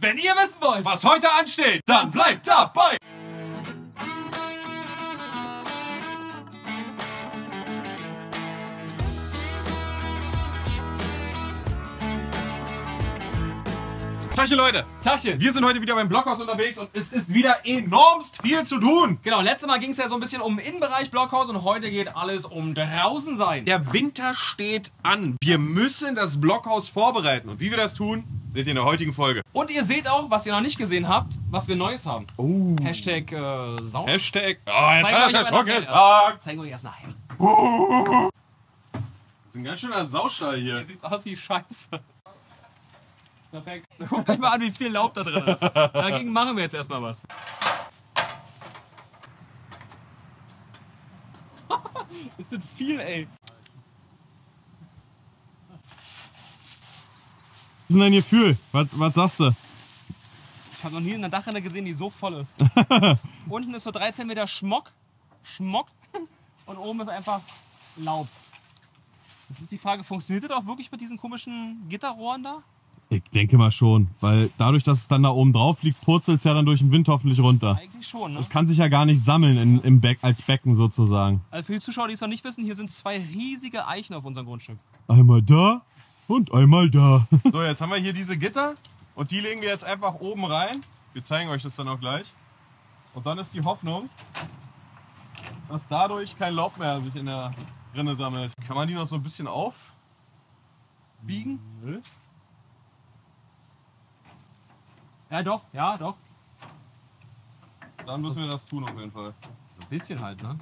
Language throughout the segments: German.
Wenn ihr wissen wollt, was heute ansteht, dann bleibt dabei! Tachchen Leute! Tachchen! Wir sind heute wieder beim Blockhaus unterwegs und es ist wieder enormst viel zu tun. Genau, letztes Mal ging es ja so ein bisschen um Innenbereich Blockhaus und heute geht alles um draußen sein. Der Winter steht an. Wir müssen das Blockhaus vorbereiten. Und wie wir das tun, seht ihr in der heutigen Folge. Und ihr seht auch, was ihr noch nicht gesehen habt, was wir Neues haben. Oh. Hashtag Sauna. Hashtag. Oh, Zeigen wir euch jetzt aber gesagt. nachher. Zeigen wir euch erst nachher. Das ist ein ganz schöner Saustall hier. Hier sieht's aus wie Scheiße. Perfekt. Guckt euch mal an, wie viel Laub da drin ist. Dagegen machen wir jetzt erstmal was. Ist das viel, ey. Was ist denn dein Gefühl? Was sagst du? Ich habe noch nie eine Dachrinne gesehen, die so voll ist. Unten ist so 13 Meter Schmock. Und oben ist einfach Laub. Jetzt ist die Frage, funktioniert das auch wirklich mit diesen komischen Gitterrohren da? Ich denke mal schon, weil dadurch, dass es dann da oben drauf liegt, purzelt es ja dann durch den Wind hoffentlich runter. Eigentlich schon, ne? Das kann sich ja gar nicht sammeln als Becken sozusagen. Also für die Zuschauer, die es noch nicht wissen, hier sind zwei riesige Eichen auf unserem Grundstück. Einmal da und einmal da. So, jetzt haben wir hier diese Gitter und die legen wir jetzt einfach oben rein. Wir zeigen euch das dann auch gleich. Und dann ist die Hoffnung, dass dadurch kein Laub mehr sich in der Rinne sammelt. Kann man die noch so ein bisschen aufbiegen? Nö. Ja doch, ja doch. Dann müssen wir das tun auf jeden Fall. So ein bisschen halt, ne?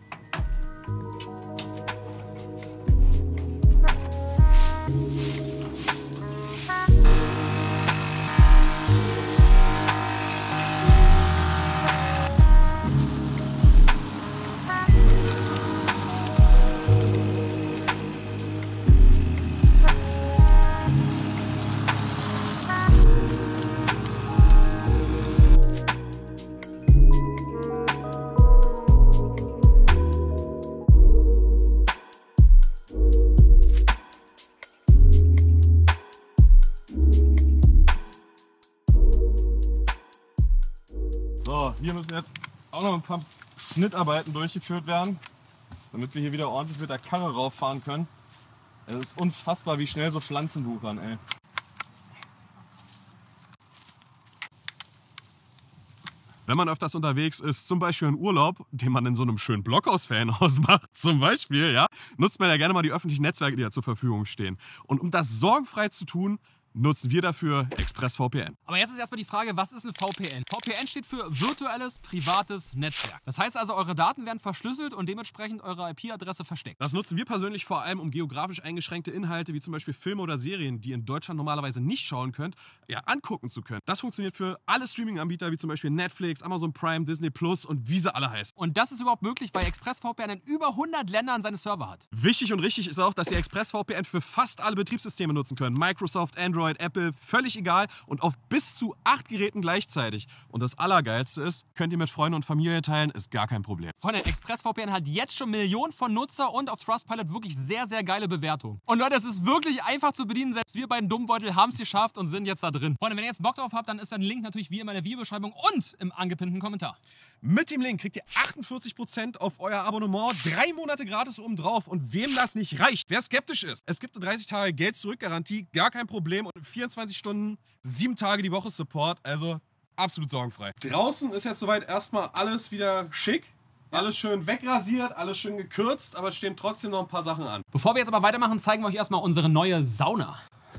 So, hier müssen jetzt auch noch ein paar Schnittarbeiten durchgeführt werden, damit wir hier wieder ordentlich mit der Karre rauffahren können. Es ist unfassbar, wie schnell so Pflanzen wuchern, ey. Wenn man öfters unterwegs ist, zum Beispiel in Urlaub, den man in so einem schönen Blockhaus-Fanhaus macht, zum Beispiel, ja, nutzt man ja gerne mal die öffentlichen Netzwerke, die da zur Verfügung stehen. Und um das sorgenfrei zu tun, nutzen wir dafür ExpressVPN. Aber jetzt ist erstmal die Frage, was ist ein VPN? VPN steht für virtuelles privates Netzwerk. Das heißt also, eure Daten werden verschlüsselt und dementsprechend eure IP-Adresse versteckt. Das nutzen wir persönlich vor allem, um geografisch eingeschränkte Inhalte, wie zum Beispiel Filme oder Serien, die ihr in Deutschland normalerweise nicht schauen könnt, ja, angucken zu können. Das funktioniert für alle Streaming-Anbieter, wie zum Beispiel Netflix, Amazon Prime, Disney Plus und wie sie alle heißen. Und das ist überhaupt möglich, weil ExpressVPN in über 100 Ländern seine Server hat. Wichtig und richtig ist auch, dass ihr ExpressVPN für fast alle Betriebssysteme nutzen könnt. Microsoft, Android, Apple, völlig egal und auf bis zu 8 Geräten gleichzeitig. Und das Allergeilste ist, könnt ihr mit Freunden und Familie teilen, ist gar kein Problem. Freunde, ExpressVPN hat jetzt schon Millionen von Nutzer und auf Trustpilot wirklich sehr, sehr geile Bewertungen. Und Leute, es ist wirklich einfach zu bedienen. Selbst wir beiden Dummbeutel haben es geschafft und sind jetzt da drin. Freunde, wenn ihr jetzt Bock drauf habt, dann ist der Link natürlich wie immer in der Videobeschreibung und im angepinnten Kommentar. Mit dem Link kriegt ihr 48% auf euer Abonnement, 3 Monate gratis obendrauf. Und wem das nicht reicht, wer skeptisch ist, es gibt eine 30 Tage Geld-Zurück-Garantie, gar kein Problem. Und 24 Stunden, 7 Tage die Woche Support, also absolut sorgenfrei. Draußen ist jetzt soweit erstmal alles wieder schick. Alles schön wegrasiert, alles schön gekürzt, aber es stehen trotzdem noch ein paar Sachen an. Bevor wir jetzt aber weitermachen, zeigen wir euch erstmal unsere neue Sauna.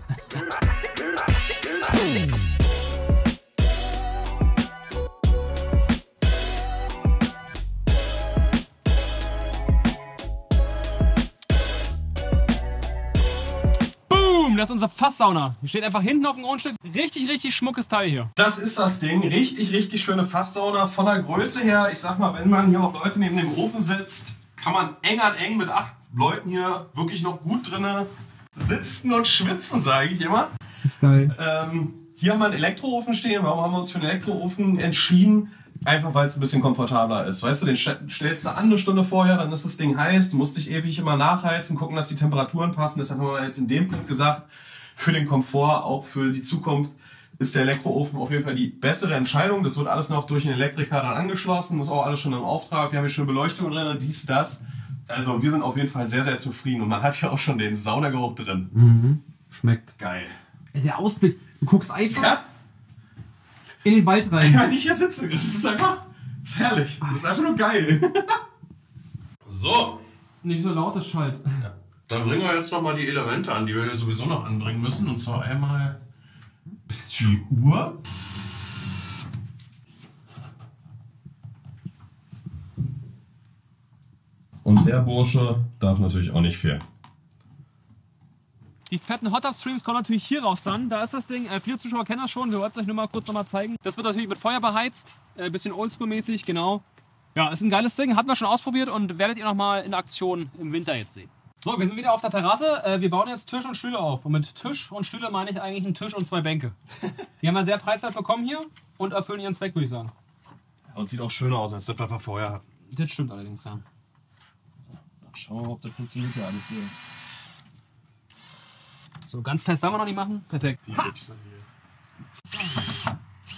Das ist unsere Fasssauna. Die steht einfach hinten auf dem Grundstück. Richtig, richtig schmuckes Teil hier. Das ist das Ding. Richtig, richtig schöne Fasssauna. Von der Größe her, ich sag mal, wenn man hier auch Leute neben dem Ofen sitzt, kann man eng an eng mit 8 Leuten hier wirklich noch gut drinnen sitzen und schwitzen, sage ich immer. Das ist geil. Hier haben wir einen Elektroofen stehen. Warum haben wir uns für einen Elektroofen entschieden? Einfach weil es ein bisschen komfortabler ist. Weißt du, den stellst du an eine Stunde vorher, dann ist das Ding heiß. Du musst dich ewig immer nachheizen, gucken, dass die Temperaturen passen. Deshalb haben wir jetzt in dem Punkt gesagt, für den Komfort, auch für die Zukunft, ist der Elektroofen auf jeden Fall die bessere Entscheidung. Das wird alles noch durch den Elektriker dann angeschlossen, ist auch alles schon im Auftrag. Wir haben hier schon Beleuchtung drin, dies, das. Also wir sind auf jeden Fall sehr, sehr zufrieden und man hat ja auch schon den Saunageruch drin. Mhm. Schmeckt. Geil. Der Ausblick, du guckst einfach in den Wald rein. Wenn ich hier sitze, das ist einfach, das ist herrlich. Das ist einfach nur geil. So. Nicht so lautes Schalt. Ja. Dann bringen wir jetzt nochmal die Elemente an, die wir ja sowieso noch anbringen müssen. Und zwar einmal die Uhr. Und der Bursche darf natürlich auch nicht fehlen. Die fetten Hot-Up-Streams kommen natürlich hier raus dann. Da ist das Ding. Viele Zuschauer kennen das schon. Wir wollten es euch nur mal kurz zeigen. Das wird natürlich mit Feuer beheizt. Bisschen Oldschool-mäßig, genau. Ja, ist ein geiles Ding. Hatten wir schon ausprobiert und werdet ihr nochmal in Aktion im Winter jetzt sehen. So, wir sind wieder auf der Terrasse. Wir bauen jetzt Tisch und Stühle auf. Und mit Tisch und Stühle meine ich eigentlich einen Tisch und 2 Bänke. Die haben wir sehr preiswert bekommen hier und erfüllen ihren Zweck, würde ich sagen. Und sieht auch schöner aus, als das, was wir vorher hatten. Das stimmt allerdings, ja. Schauen wir mal, ob das funktioniert ja alles hier. So, ganz fest sollen wir noch nicht machen. Perfekt. Die wird so hier.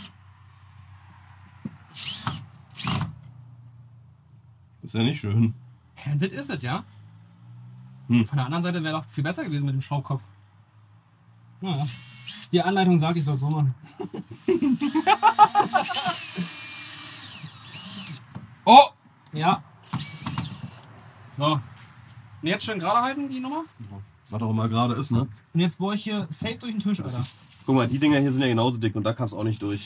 Das ist ja nicht schön. Ja, das ist es, ja. Hm. Von der anderen Seite wäre doch viel besser gewesen mit dem Schraubkopf. Naja. Die Anleitung sagt, ich soll so machen. Oh! Ja. So. Und jetzt schön gerade halten, die Nummer. Was auch immer gerade ist, ne? Und jetzt bohre ich hier safe durch den Tisch, Alter. Guck mal, die Dinger hier sind ja genauso dick und da kam es auch nicht durch.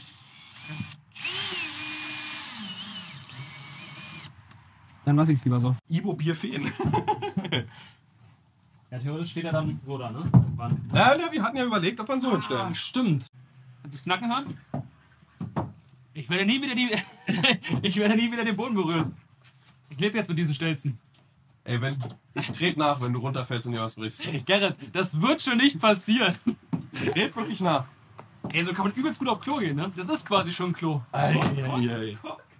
Dann lass ich's lieber so. Ibo-Bier fehlen. Ja, theoretisch steht er dann so da, ne? Ja, wir hatten ja überlegt, ob wir ihn so hinstellen. Ah, stimmt. Kannst du das Knacken hören? Ich werde nie wieder ich werde nie wieder den Boden berühren. Ich lebe jetzt mit diesen Stelzen. Ey, ich trete nach, wenn du runterfällst und dir was brichst. Gerrit, das wird schon nicht passieren. Tret wirklich nach. Ey, so kann man übelst gut auf Klo gehen, ne? Das ist quasi schon ein Klo. Ei.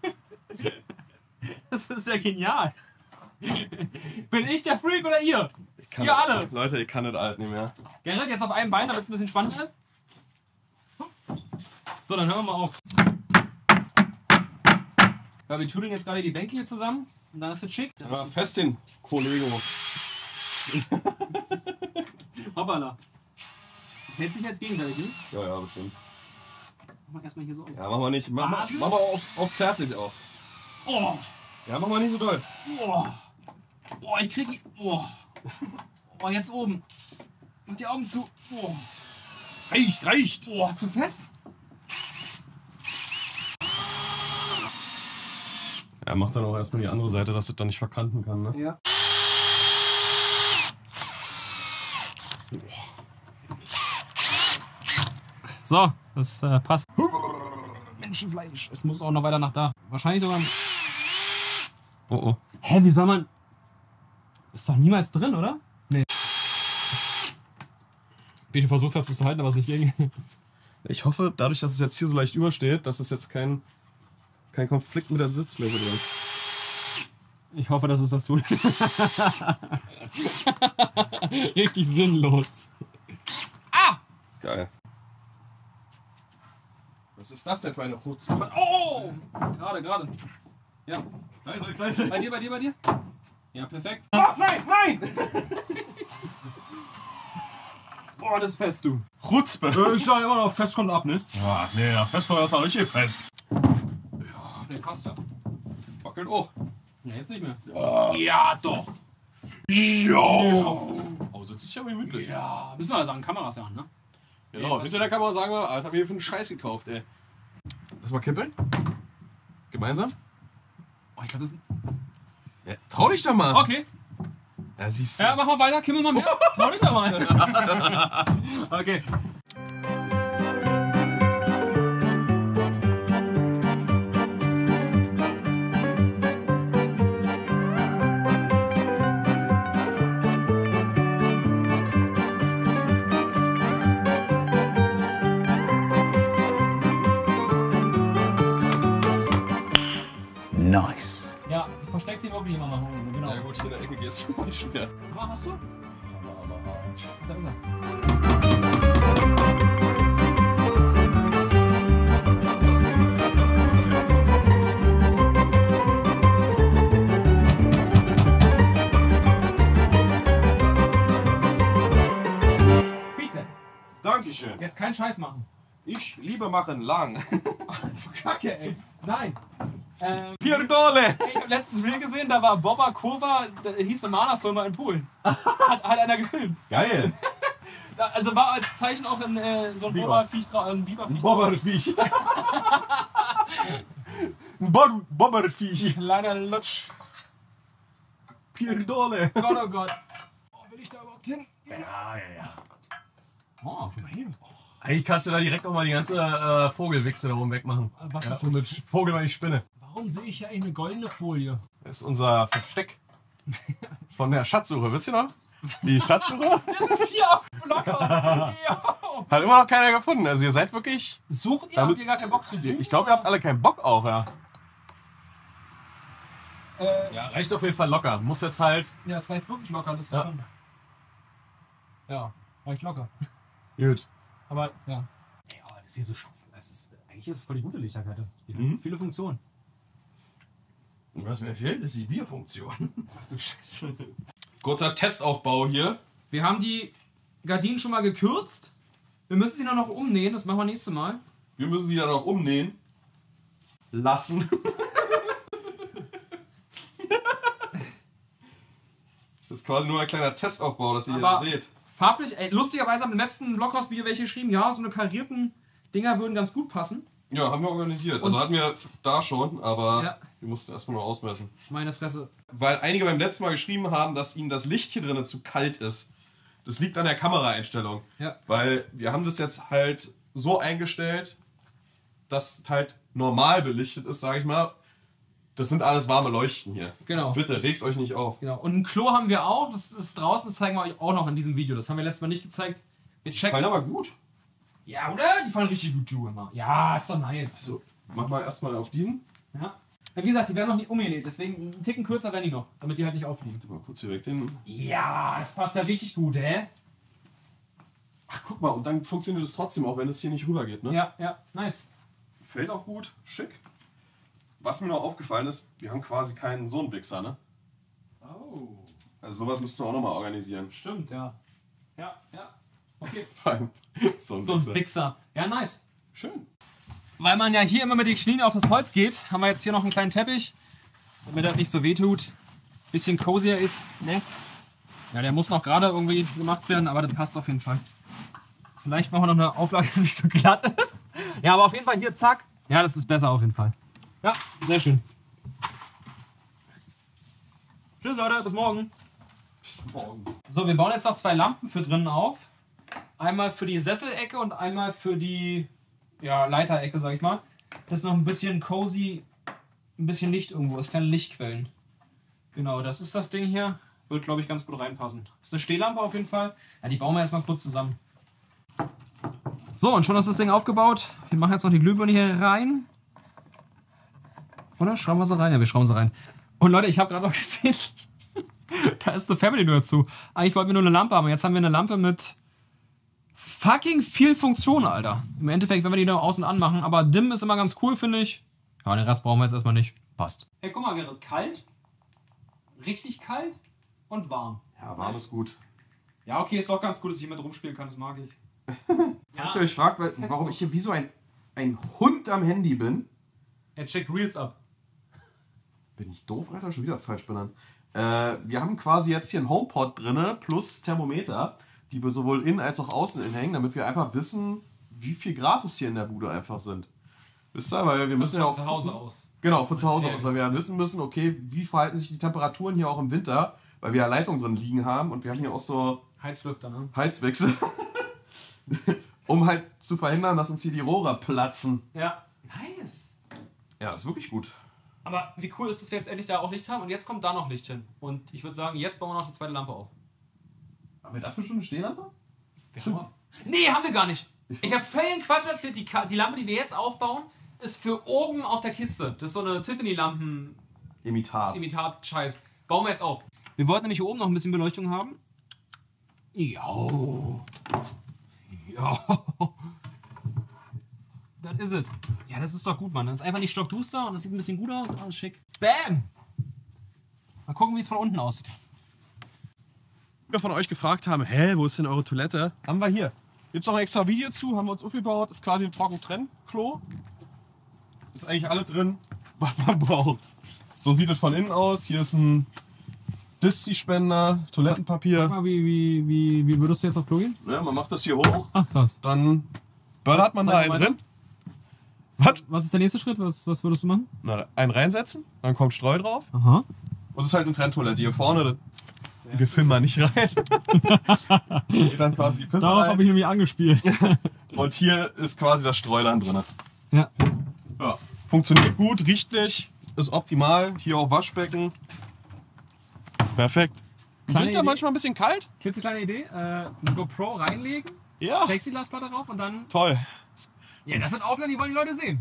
Das ist ja genial. Bin ich der Freak oder ihr? Ihr alle. Leute, ich kann das alt nicht mehr. Gerrit, jetzt auf einem Bein, damit es ein bisschen spannender ist. So, dann hören wir mal auf. Ja, wir tudeln jetzt gerade die Bänke hier zusammen. Und dann ist das schick. Ja, fest den Kollego. Hoppala. Hält sich jetzt gegenseitig, ne? Ja, bestimmt. Machen wir erstmal hier so auf. Ja, machen wir nicht. Mach mal auf zärtlich auch. Oh, Ja, mach mal nicht so doll. oh, oh, ich krieg. Oh, oh, jetzt oben. Mach die Augen zu. Oh, Reicht. oh, zu fest. Ja, mach dann auch erstmal die andere Seite, dass das dann nicht verkanten kann, ne? Ja. So, das passt. Menschenfleisch. Es muss auch noch weiter nach da. Wahrscheinlich sogar. Oh. Hä, wie soll man. Ist doch niemals drin, oder? Nee. Wie du versucht hast, es zu halten, aber es nicht ging. Ich hoffe, dadurch, dass es jetzt hier so leicht übersteht, dass es jetzt kein Konflikt mit der Sitzfläche drin. Ich hoffe, dass es das tut. Richtig sinnlos. Ah! Geil. Was ist das denn für eine Chutzpe? Oh! Gerade. Ja. Leise. Bei dir? Ja, perfekt. Oh, nein! Boah, das ist fest, du. Chutzpe! Ich sag immer noch, fest kommt ab, ne? Ja, nee, ja, fest war das mal richtig fest. Ne, passt ja. Wackelt auch. Ja, jetzt nicht mehr. Ja, doch. Ja. Oh, sitzt sich aber gemütlich. Ja, müssen wir ja sagen, Kameras ja an, ne? Genau, hinter der Kamera sagen wir, was haben wir hier für einen Scheiß gekauft, ey. Lass mal kippeln. Gemeinsam. Oh, ich glaube, das ist ja, trau dich doch mal. Okay. Ja, siehst du. Ja, mach mal weiter, kimmel mal mehr. Trau dich da mal. Okay. Nice. Ja, versteckt die wirklich immer mal. Genau. Ja gut, hier in der Ecke geht's schon mal schwer. Hammer hast du? Da ist er. Kein Scheiß machen. Ich liebe machen lang. Du Kacke, ey. Nein. Pierdole! Ich habe letztes Reel gesehen, da war Boba Kova, da hieß eine Malerfirma in Polen. Hat einer gefilmt. Geil. Also war als Zeichen auch so ein Boba-Viech drauf, also ein Biberviech. Bobberviech. Ein Bobberviech. Kleiner Lutsch. Pierdole. Gott, oh Gott. Oh, will ich da überhaupt hin? Ja. Oh, guck mal hier. Eigentlich kannst du da direkt auch mal die ganze Vogelwichse da oben wegmachen. Was Ja, für und mit Vogel mal die Spinne. Warum sehe ich hier eigentlich eine goldene Folie? Das ist unser Versteck von der Schatzsuche, wisst ihr noch? Die Schatzsuche Das ist hier auf dem Blocker. Jo. hat immer noch keiner gefunden. Also ihr seid wirklich... Sucht ihr? Habt ihr gar keinen Bock zu suchen? Ich glaube, ihr habt alle keinen Bock auch, ja. Ja, Reicht auf jeden Fall locker. Muss jetzt halt... ja, es reicht wirklich locker, das ist Ja. schon... Ja, reicht locker. Gut. Aber, ja. Ey, aber das ist hier so scharf. Eigentlich ist es voll die gute Lichterkette. Die hat Mhm. viele Funktionen. Und was mir fehlt, ist die Bierfunktion. Ach du Scheiße. Kurzer Testaufbau hier. Wir haben die Gardinen schon mal gekürzt. Wir müssen sie nur noch umnähen, das machen wir nächstes Mal. Wir müssen sie dann auch umnähen. Lassen. Das ist jetzt quasi nur ein kleiner Testaufbau, dass ihr Aber- hier seht. Farblich, ey, lustigerweise haben im letzten Blockhaus-Video welche geschrieben, ja, so eine karierten Dinger würden ganz gut passen. Ja, haben wir organisiert. Also Und- hatten wir da schon, aber Ja. wir mussten erstmal nur ausmessen. Meine Fresse. Weil einige beim letzten Mal geschrieben haben, dass ihnen das Licht hier drinnen zu kalt ist. Das liegt an der Kameraeinstellung. Ja. Weil wir haben das jetzt halt so eingestellt, dass es halt normal belichtet ist, sage ich mal. Das sind alles warme Leuchten hier. Genau. Bitte, regt euch nicht auf. Genau. Und ein Klo haben wir auch, das ist draußen, das zeigen wir euch auch noch in diesem Video. Das haben wir letztes Mal nicht gezeigt. Wir checken. Fallen aber gut. Ja, oder? Die fallen richtig gut, Ju, immer. Ja, ist doch nice. So, mach mal erstmal auf diesen. Ja. Ja, wie gesagt, die werden noch nicht umgenäht, deswegen einen Ticken kürzer werden die noch, damit die halt nicht auffliegen. Mal kurz hier weg den. Ja, das passt ja richtig gut, hä? Ach, guck mal, und dann funktioniert es trotzdem auch, wenn es hier nicht rüber geht, ne? Ja, ja, nice. Fällt auch gut, schick. Was mir noch aufgefallen ist, wir haben quasi keinen so einen Wichser, ne? Oh, Also sowas müssten wir auch nochmal organisieren. stimmt, ja. Ja, ja. Okay. Fein. So So ein Wichser. Ja, nice. Schön. Weil man ja hier immer mit den Knien auf das Holz geht, haben wir jetzt hier noch einen kleinen Teppich, damit das nicht so weh tut. Bisschen cozier ist, ne? Ja, der muss noch gerade irgendwie gemacht werden, aber das passt auf jeden Fall. Vielleicht machen wir noch eine Auflage, dass es nicht so glatt ist. Ja, aber auf jeden Fall hier, zack. Ja, das ist besser auf jeden Fall. Ja, sehr schön. Tschüss Leute, bis morgen. Bis morgen. So, wir bauen jetzt noch zwei Lampen für drinnen auf. Einmal für die Sesselecke und einmal für die Leiterecke, sag ich mal. Das ist noch ein bisschen cozy, ein bisschen Licht irgendwo. Es keine Lichtquellen. Genau, das ist das Ding hier. Wird, glaube ich, ganz gut reinpassen. Das ist eine Stehlampe auf jeden Fall. Ja, die bauen wir erstmal kurz zusammen. So, und schon ist das Ding aufgebaut. Wir machen jetzt noch die Glühbirne hier rein. Oder? Schrauben wir sie rein? Ja, wir schrauben sie rein. Und Leute, ich habe gerade noch gesehen, da ist The Family nur dazu. Eigentlich wollten wir nur eine Lampe haben. Jetzt haben wir eine Lampe mit fucking viel Funktion, Alter. Im Endeffekt, wenn wir die nur außen anmachen. Aber Dim ist immer ganz cool, finde ich. Ja, den Rest brauchen wir jetzt erstmal nicht. Passt. Hey, guck mal, Gerrit. Kalt. Richtig kalt. Und warm. Ja, war alles gut. Ja, okay, ist doch ganz cool, dass ich hier mit rumspielen kann. Das mag ich. Falls ihr euch fragt, warum ich hier wie so ein Hund am Handy bin. Er checkt Reels ab. Bin ich doof, Alter? Schon wieder falsch benannt. Wir haben quasi jetzt hier einen HomePod drinne plus Thermometer, die wir sowohl innen als auch außen hängen, damit wir einfach wissen, wie viel Grad es hier in der Bude einfach sind. Wisst ihr? Weil wir müssen ja auch Von zu Hause gucken- aus. Genau, von zu Hause Ja, aus, weil wir ja wissen müssen, okay, wie verhalten sich die Temperaturen hier auch im Winter, weil wir ja Leitungen drin liegen haben und wir haben hier auch so Heizlüfter, ne? Heizwechsel, um halt zu verhindern, dass uns hier die Rohre platzen. Ja. Nice. Ja, ist wirklich gut. Aber wie cool ist, dass wir jetzt endlich da auch Licht haben und jetzt kommt da noch Licht hin. Und ich würde sagen, jetzt bauen wir noch die zweite Lampe auf. Haben wir dafür schon eine Stehlampe? Stimmt. Nee, haben wir gar nicht. Ich habe völligen Quatsch erzählt. Die Lampe, die wir jetzt aufbauen, ist für oben auf der Kiste. Das ist so eine Tiffany-Lampen-Imitat-Scheiß. Imitat. Bauen wir jetzt auf. Wir wollten nämlich hier oben noch ein bisschen Beleuchtung haben. Ja. Ja. Das ist es. Ja, das ist doch gut, Mann. Das ist einfach nicht stockduster und das sieht ein bisschen gut aus. Alles schick. Bam! Mal gucken, wie es von unten aussieht. Viele von euch gefragt haben, hä, wo ist denn eure Toilette? Haben wir hier. Gibt's noch ein extra Video zu, haben wir uns aufgebaut. Ist quasi ein Trocken-Trenn-Klo. Ist eigentlich alles drin, was man braucht. So sieht es von innen aus. Hier ist ein Diszi-Spender, Toilettenpapier. Sag mal, wie würdest du jetzt auf Klo gehen? Ja, man macht das hier hoch, Ach, krass. dann böllert man da Zeig einen mal weiter. drin. Was? Was ist der nächste Schritt? Was würdest du machen? Na, einen reinsetzen, dann kommt Streu drauf. Aha. Und es ist halt eine Trenntoilette. Hier vorne, das, wir filmen mal nicht rein. Geht dann quasi die Pisse Darauf rein. habe ich nämlich angespielt. Und hier ist quasi das Streuland drin. Ja. Ja. Funktioniert gut, riecht nicht, ist optimal. Hier auch Waschbecken. Perfekt. Kleine Winter Idee. manchmal ein bisschen kalt. Klitzekleine Idee. Eine GoPro reinlegen, Ja, Plexiglasplatte drauf und dann... toll. Ja, das sind Aufnahmen, die wollen die Leute sehen.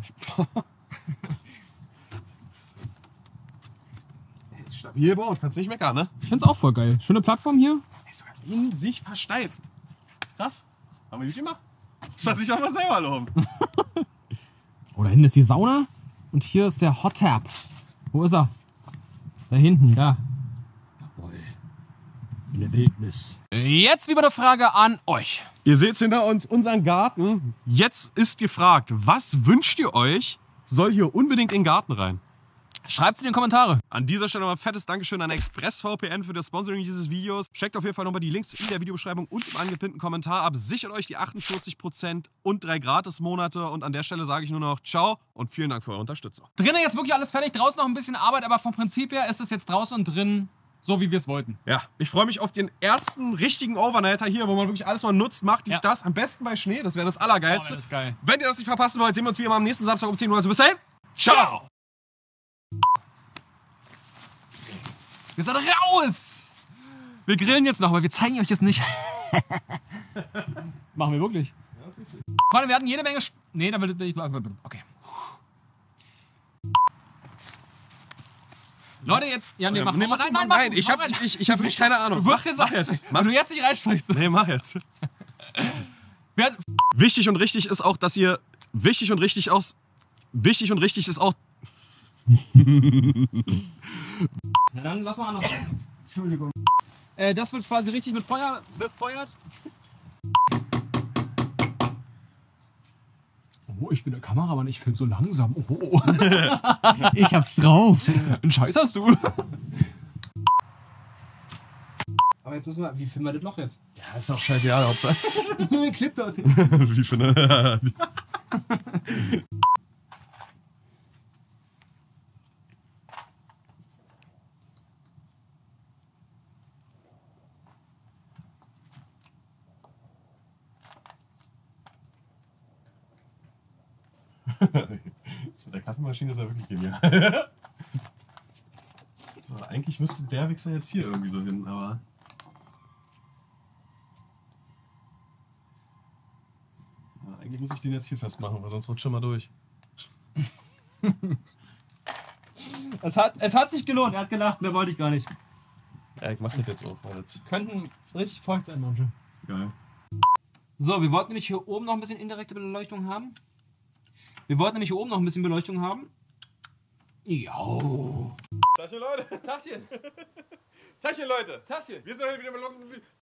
Ist stabil gebaut, kannst nicht meckern, ne? Ich find's auch voll geil. Schöne Plattform hier. Ist sogar in sich versteift. Krass. Haben wir nicht gemacht. Das hat sich auch mal selber loben. Oh, da hinten ist die Sauna und hier ist der Hot Tap. Wo ist er? Da hinten, da. Jawohl. In der Wildnis. Jetzt wieder eine Frage an euch. Ihr seht hinter uns unseren Garten. Jetzt ist gefragt, was wünscht ihr euch, soll hier unbedingt in den Garten rein? Schreibt's in die Kommentare. An dieser Stelle nochmal fettes Dankeschön an ExpressVPN für das Sponsoring dieses Videos. Checkt auf jeden Fall nochmal die Links in der Videobeschreibung und im angepinnten Kommentar ab. Sichert euch die 48% und 3 Gratis-Monate. Und an der Stelle sage ich nur noch ciao und vielen Dank für eure Unterstützung. Drinnen jetzt wirklich alles fertig. Draußen noch ein bisschen Arbeit, aber vom Prinzip her ist es jetzt draußen und drin so, wie wir es wollten. Ja, ich freue mich auf den ersten richtigen Overnighter hier, wo man wirklich alles mal nutzt, macht dies, Ja. das. Am besten bei Schnee, das wäre das Allergeilste. Oh, das ist geil. Wenn ihr das nicht verpassen wollt, sehen wir uns wie immer am nächsten Samstag um 10 Uhr. Also bis dahin, ciao! Wir sind raus! Wir grillen jetzt noch, aber wir zeigen euch jetzt nicht. Machen wir wirklich. Freunde, wir hatten jede Menge... Nee, da will ich... Okay. Leute, jetzt... Ja, nee, mach Nee, mal. mach, nein, ich habe wirklich keine Ahnung. Du wirst jetzt mach jetzt. Wenn du jetzt nicht reinsprichst. Nee, mach jetzt. Wir hatten, Wichtig und richtig ist auch, dass ihr... Wichtig und richtig ist auch... na dann lass mal noch... Entschuldigung. Das wird quasi richtig mit Feuer befeuert. Oh, ich bin der Kameramann, ich film so langsam. Oh. Ich hab's drauf. Einen Scheiß hast du. Aber jetzt müssen wir... Wie filmen wir das Loch jetzt? Ja, ist doch scheißegal, Hauptsache. Clip da. Wie finde... Das mit der Kaffeemaschine ist ja wirklich genial. So, eigentlich müsste der Wichser jetzt hier irgendwie so hin, aber... Ja, eigentlich muss ich den jetzt hier festmachen, weil sonst rutscht er mal durch. Es hat sich gelohnt, er hat gelacht, mehr wollte ich gar nicht. Ja, ich mach das jetzt auch, weil das... Könnten richtig feucht sein, manche. Geil. So, wir wollten nämlich hier oben noch ein bisschen indirekte Beleuchtung haben. Jo. Tachchen, Leute! Tachchen. Tachchen, Leute! Tachchen. Wir sind heute wieder